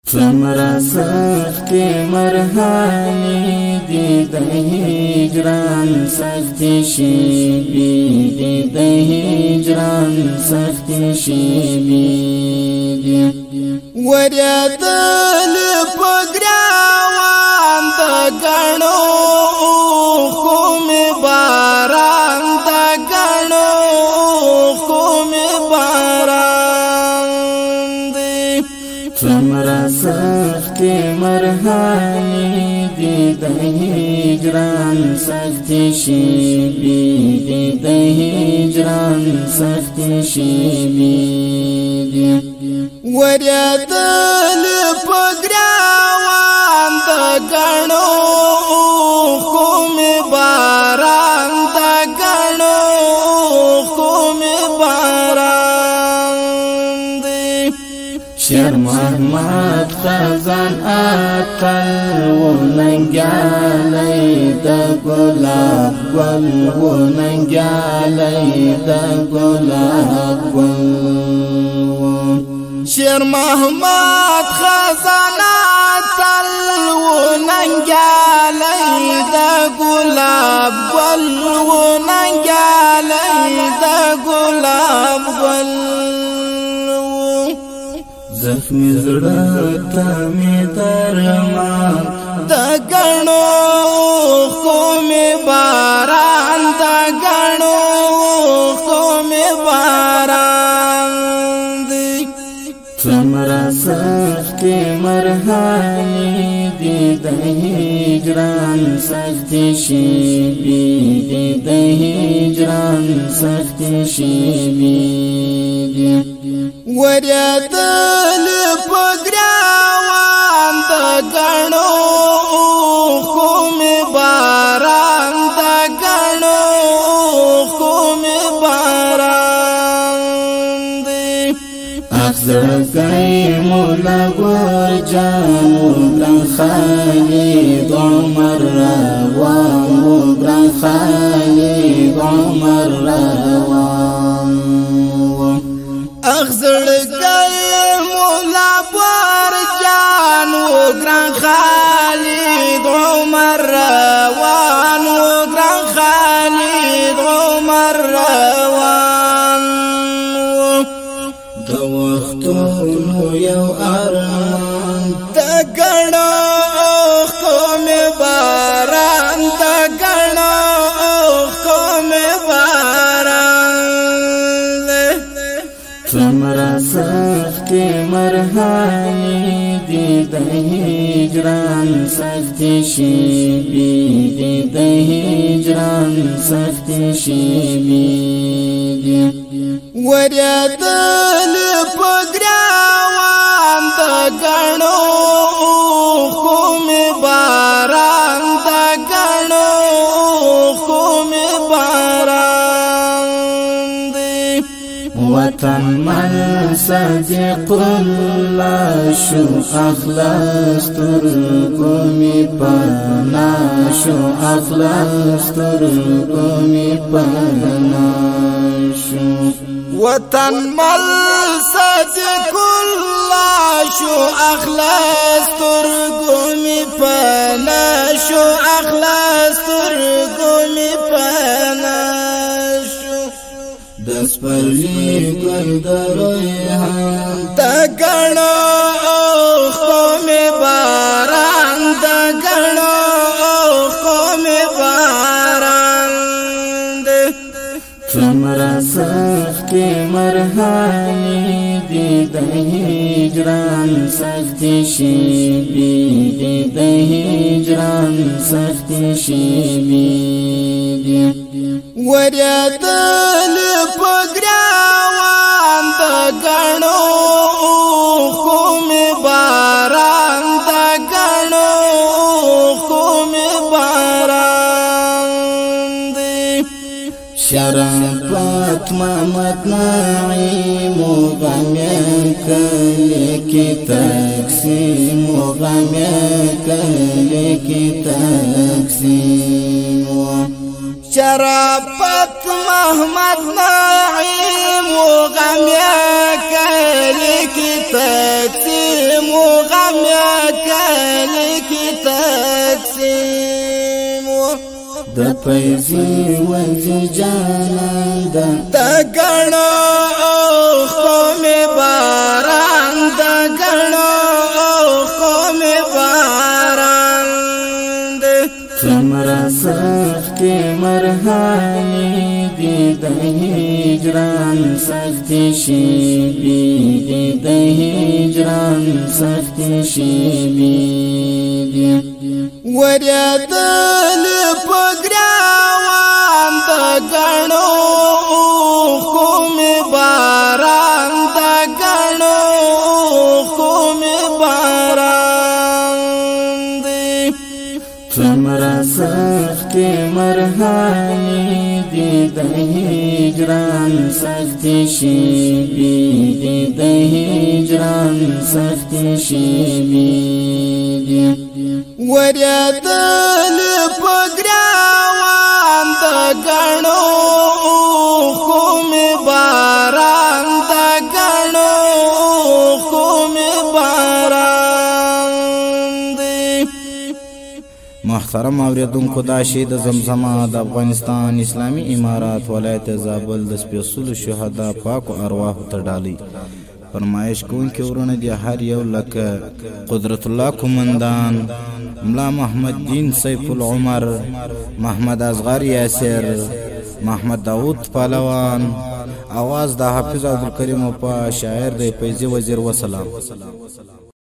څومره سختې مرحلې دي د هجران سختې شېبې دي د هجران سختې شېبې دي ورېدلې په ګراوان د ګڼو خو مې باران د ګڼو خو مې باران دی څومره سختې مرحلې دي د هجران سختې شېبې دي د هجران سختې شېبې دي ورېدلې په ګراوان د ګڼو خو مې باران د ګڼو خو مې باران دی شیر محمد خزان اتل و ننګیالی د ګلاب ګل و ننګیالی د ګلاب ګل شیر محمد خزانه تل و ننګیالی د ګلاب ګل و ننګیالی د ګلاب ګل زخمی زړه ته مې درمان د ګڼو خو مې باران د ګڼو خو مې باران دی څومره سختې مرحلې دي د هجران سختې شېبې دي د هجران سختې شېبې دي ورېدلې په ګراوان د ګڼو خو مې باران د ګڼو خو مې باران دی زړګی مولا ګور جان و ګران خالد عمر روان و ګران خالد عمر روان زړګی مولا ګور جان و ګران خالد عمر روان و ګران خالد عمر روان د وختونو یو ارمان د ګڼو خو مې باران د ګڼو خو مې باران څومره سختې مرحلې دي د هجران سختې شېبې دي د هجران سختې شېبې دي ورېدلې په ګراوان د ګڼو خو مې باران د ګڼو خو مې باران دی وطن من صدیق الله شو اخلاص ترګو می پنا شو اخلاص ترګو می پنا شو وطن مل صدیق الله شو اخلاص ترګو می پنا شو اخلاص ترګو می پنا دسپرلی گل دریان د ګڼو خو مې باران د ګڼو خو مې باران دی څومره سختې مرحلې دي د هجران سختې شېبې دي د هجران سختې شېبې دي ورېدلې په ګراوان د ګڼو خو مې باران د ګڼو خو مې باران دی شرافت محمد نعیم و غمې کلي کې تقسیم و غمې کلي کې تقسیم شرافت محمد نعیم و غم کلی کی تقسیم و غم غم کلی کی تقسیم د پیزی وزی جانان دا گنو قوم باران دا گنو قوم باران تمرا سخت مرحالی دی د هجران سخت شیبی دی د هجران سخت شیبی وریدل پگراوان دا گنو قوم باران دا گنو قوم باران تمرا سخت مرحالی دی د هجران سخت شیبی دی د هجران سخت شیبی وریدل پگراوان دا گنو قوم باران دا گنو قوم باران محترم اوریدونکو دا شی د زمزمه د افغانستان اسلامی امارات ولایت زابل د سپیڅلو شهدا پاک ارواح ته ډالۍ فرمایش کوونکي ورونه دي هر یو لکه قدرت الله کومندان ملا محمد دین سیف العمر محمد اصغر یاسر محمد داود پهلوان आवाज د حافظ عبدالکریم په شاعر د فیضی وزیر وسلام